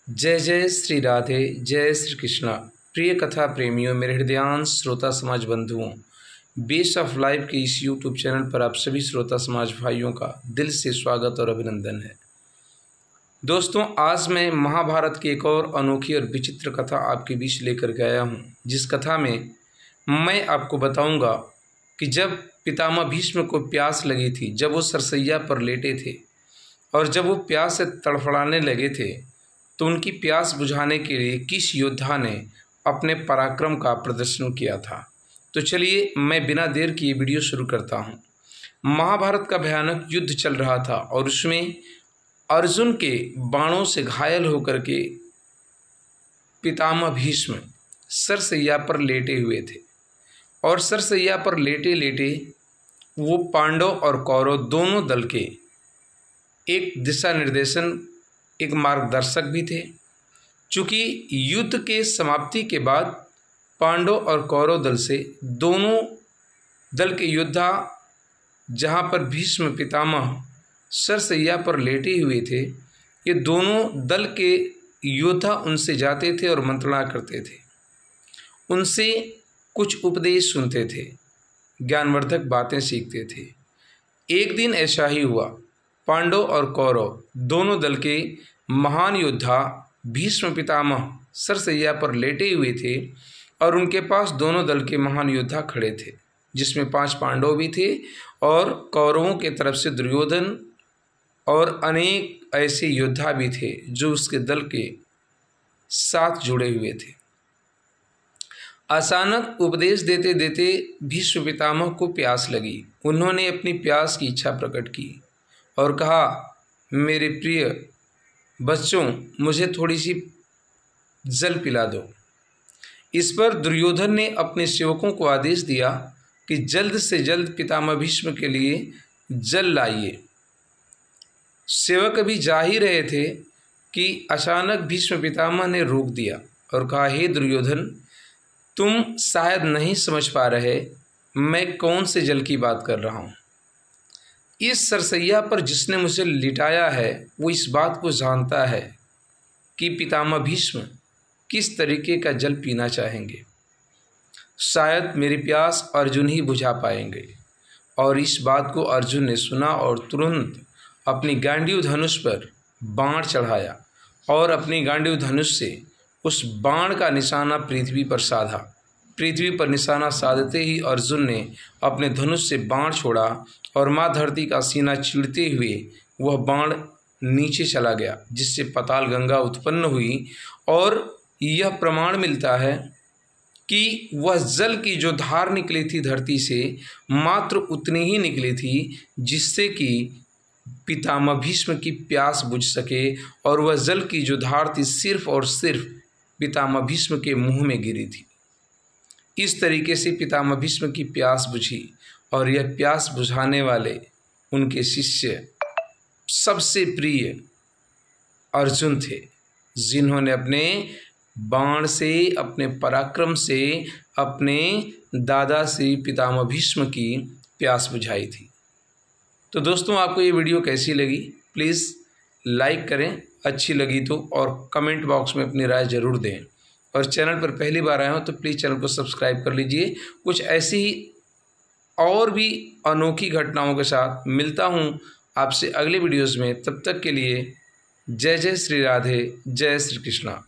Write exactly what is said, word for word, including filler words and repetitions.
जय जय श्री राधे, जय श्री कृष्णा। प्रिय कथा प्रेमियों, मेरे हृदयांश श्रोता समाज बंधुओं, बेस्ट ऑफ लाइफ के इस यूट्यूब चैनल पर आप सभी श्रोता समाज भाइयों का दिल से स्वागत और अभिनंदन है। दोस्तों, आज मैं महाभारत की एक और अनोखी और विचित्र कथा आपके बीच लेकर के आया हूँ, जिस कथा में मैं आपको बताऊँगा कि जब पितामह भीष्म को प्यास लगी थी, जब वो सरसैया पर लेटे थे और जब वो प्यास से तड़फड़ाने लगे थे, तो उनकी प्यास बुझाने के लिए किस योद्धा ने अपने पराक्रम का प्रदर्शन किया था। तो चलिए मैं बिना देर किए वीडियो शुरू करता हूँ। महाभारत का भयानक युद्ध चल रहा था और उसमें अर्जुन के बाणों से घायल होकर के पितामह भीष्म सरसैया पर लेटे हुए थे और सरसैया पर लेटे लेटे वो पांडव और कौरव दोनों दल के एक दिशा निर्देशन, एक मार्गदर्शक भी थे। चूँकि युद्ध के समाप्ति के बाद पांडव और कौरव दल से दोनों दल के योद्धा, जहाँ पर भीष्म पितामह सरसैया पर लेटे हुए थे, ये दोनों दल के योद्धा उनसे जाते थे और मंत्रणा करते थे, उनसे कुछ उपदेश सुनते थे, ज्ञानवर्धक बातें सीखते थे। एक दिन ऐसा ही हुआ। पांडव और कौरव दोनों दल के महान योद्धा भीष्म पितामह सरसैया पर लेटे हुए थे और उनके पास दोनों दल के महान योद्धा खड़े थे, जिसमें पांच पांडव भी थे और कौरवों के तरफ से दुर्योधन और अनेक ऐसे योद्धा भी थे जो उसके दल के साथ जुड़े हुए थे। अचानक उपदेश देते देते भीष्म पितामह को प्यास लगी। उन्होंने अपनी प्यास की इच्छा प्रकट की और कहा, मेरे प्रिय बच्चों, मुझे थोड़ी सी जल पिला दो। इस पर दुर्योधन ने अपने सेवकों को आदेश दिया कि जल्द से जल्द पितामह भीष्म के लिए जल लाइए। सेवक अभी जा ही रहे थे कि अचानक भीष्म पितामह ने रोक दिया और कहा, हे दुर्योधन, तुम शायद नहीं समझ पा रहे मैं कौन से जल की बात कर रहा हूँ। इस सरसैया पर जिसने मुझे लिटाया है वो इस बात को जानता है कि पितामह भीष्म किस तरीके का जल पीना चाहेंगे। शायद मेरी प्यास अर्जुन ही बुझा पाएंगे। और इस बात को अर्जुन ने सुना और तुरंत अपनी गांडीव धनुष पर बाण चढ़ाया और अपनी गांडीव धनुष से उस बाण का निशाना पृथ्वी पर साधा। पृथ्वी पर निशाना साधते ही अर्जुन ने अपने धनुष से बाण छोड़ा और माँ धरती का सीना चीरते हुए वह बाण नीचे चला गया, जिससे पाताल गंगा उत्पन्न हुई। और यह प्रमाण मिलता है कि वह जल की जो धार निकली थी धरती से, मात्र उतनी ही निकली थी जिससे कि पितामह भीष्म की प्यास बुझ सके। और वह जल की जो धार थी सिर्फ और सिर्फ पितामह भीष्म के मुंह में गिरी थी। इस तरीके से पितामह भीष्म की प्यास बुझी और यह प्यास बुझाने वाले उनके शिष्य सबसे प्रिय अर्जुन थे, जिन्होंने अपने बाण से, अपने पराक्रम से, अपने दादा से पितामह भीष्म की प्यास बुझाई थी। तो दोस्तों, आपको ये वीडियो कैसी लगी प्लीज़ लाइक करें, अच्छी लगी तो, और कमेंट बॉक्स में अपनी राय ज़रूर दें। और चैनल पर पहली बार आए हो तो प्लीज़ चैनल को सब्सक्राइब कर लीजिए। कुछ ऐसी ही और भी अनोखी घटनाओं के साथ मिलता हूँ आपसे अगले वीडियोज़ में। तब तक के लिए जय जय श्री राधे, जय श्री कृष्णा।